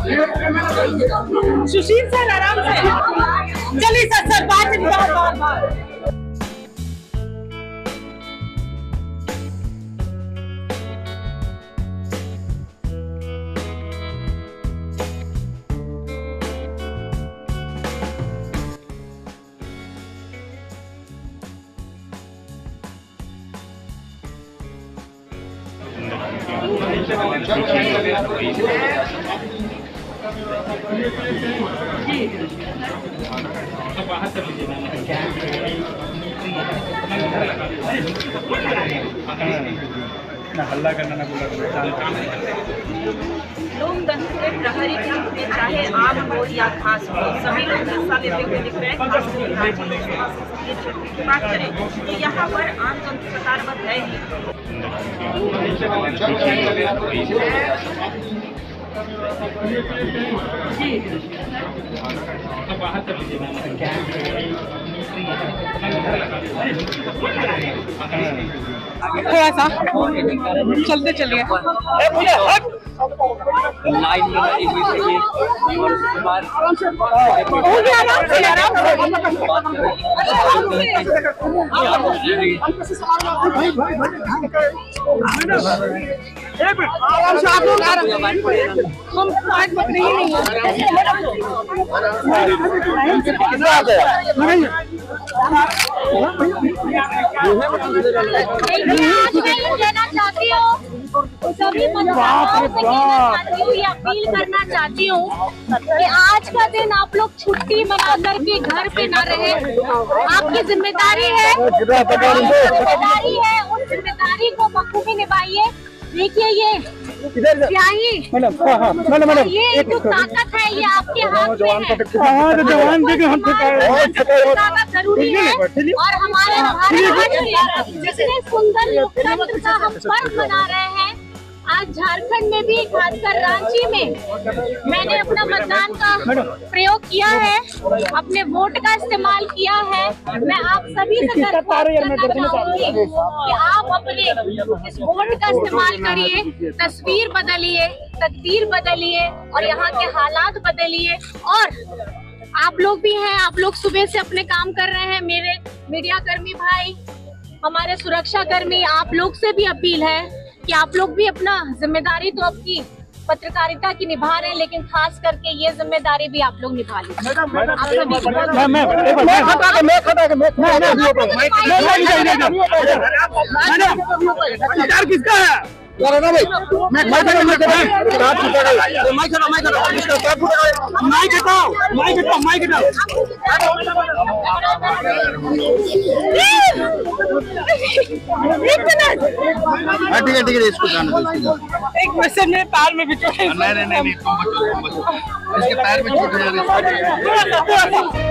सुशील sir आराम से चलिए सर बात हल्ला करना ना बोला लोग दंग के प्रहरी कैंप में चाहे आम हो या खास हो सभी लोग हिस्सा लेते हुए दिख रहे हैं। बात करें तो यहाँ पर आम जनता कतारबद्ध है थोड़ा सा चलते चलिए लाइन में आप लोग हम आज बकरी ही नहीं कहना चाहती हूँ सभी मतदाताओं से कहना चाहती हूँ, ये अपील करना चाहती हूँ कि आज का दिन आप लोग छुट्टी मना करके घर पे ना रहे। आपकी जिम्मेदारी है उन जिम्मेदारी को बखूबी निभाइए। देखिए ये स्याही ये जो ताकत है ये आपके हाथ में है। ताकत जरूरी है और हमारे भारत जितने सुंदर लोकतंत्र का हम पर्व मना रहे हैं। आज झारखंड में भी खासकर रांची में मैंने अपना मतदान का प्रयोग किया है, अपने वोट का इस्तेमाल किया है। मैं आप सभी से दरख्वास्त करना चाहूंगी कि आप अपने इस वोट का इस्तेमाल करिए, तस्वीर बदलिए, तकदीर बदलिए और यहाँ के हालात बदलिए। और आप लोग भी हैं, आप लोग सुबह से अपने काम कर रहे हैं। मेरे मीडिया कर्मी भाई, हमारे सुरक्षा कर्मी, आप लोग से भी अपील है कि आप लोग भी अपना जिम्मेदारी तो आपकी पत्रकारिता की निभा रहे हैं, लेकिन खास करके ये जिम्मेदारी भी आप लोग निभा लीजिए। किसका है ठीक है इसको जाने दो। एक मैसेज मेरे पैर में भी चोट है। नहीं इसके पैर में चोट है।